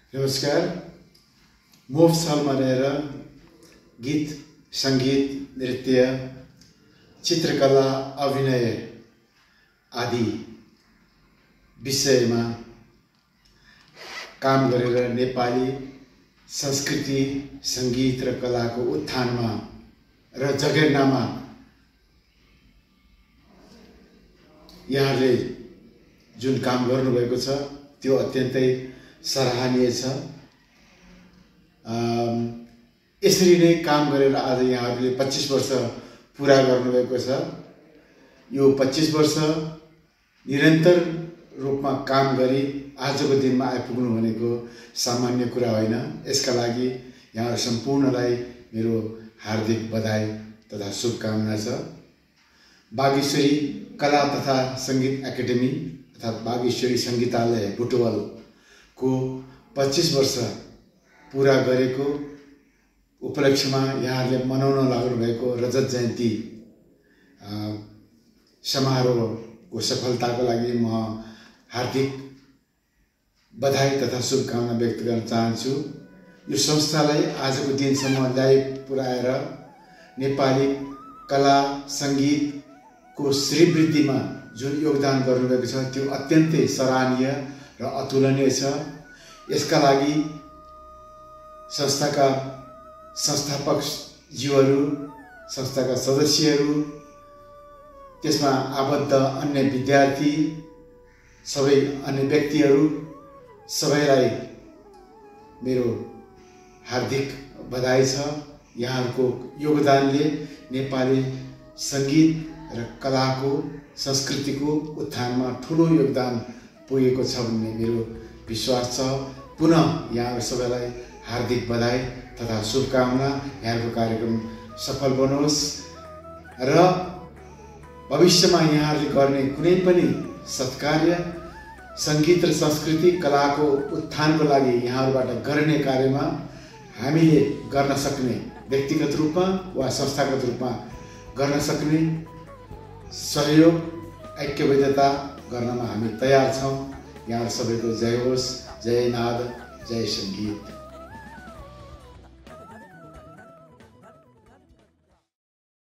नमस्कार। मफसलमा रहेर गीत, संगीत, नृत्य, चित्रकला, अभिनय आदि विषयमा काम गरेर नेपाली संस्कृति, संगीत र कलाको उत्थानमा र जगेर्नामा यहाँले जुन काम गर्नुभएको छ त्यो अत्यन्तै सराहनीय छ। यसरी नै काम गरेर आज यहाँहरूले 25 वर्ष पूरा गर्नुभएको छ। यो 25 वर्ष निरन्तर रूपमा काम गरी आजको दिनमा आइपुग्नु भनेको सामान्य कुरा होइन। यसका लागि यहाँ सम्पूर्णलाई मेरो हार्दिक बधाई तथा शुभकामना छ। बागेश्वरी कला तथा संगीत एकाडेमी अर्थात् बागेश्वरी संगीतालय बुटवलको 25 वर्ष पूरा गरेको उपलक्ष्यमा यहाँहरूले मनाउन लाग्नुभएको रजत जयन्ती समारोहको सफलताको लागि म हार्दिक बधाई तथा शुभकामना व्यक्त गर्न चाहन्छु। यो संस्थालाई आजको दिनसम्म ल्याइ पुर्याएर नेपाली कला संगीतको श्रीवृद्धिमा जुन योगदान गर्नुभएको छ त्यो अत्यन्तै सराहनीय र अतुलनीय छ। यसका लागि संस्थाका संस्थापक जीवहरू, संस्थाका सदस्यहरू, त्यसमा आबद्ध अन्य विद्यार्थी, सबै अन्य व्यक्तिहरू सबैलाई मेरो हार्दिक बधाई छ। यहाँहरूको योगदानले नेपाली संगीत र कलाको संस्कृतिको उत्थानमा ठुलो योगदान पुगेको छ भन्ने मेरो विश्वास छ। पुनः यहाँ सबैलाई हार्दिक बधाई तथा शुभकामना। यहाँको कार्यक्रम सफल बनोस् र भविष्यमा यहाँहरूले गर्ने कुनै पनि सत्कार्य संगीत र संस्कृति कलाको उत्थानको लागि यहाँहरूबाट गर्ने कार्यमा हामीले गर्न सक्ने व्यक्तिगत रूपमा वा संस्थागत रूपमा गर्न सक्ने सहयोग ऐक्यबद्धता गर्नमा हामी तयार छौँ। यहाँ सबैको जय होस्। जय नाद, जय संगीत।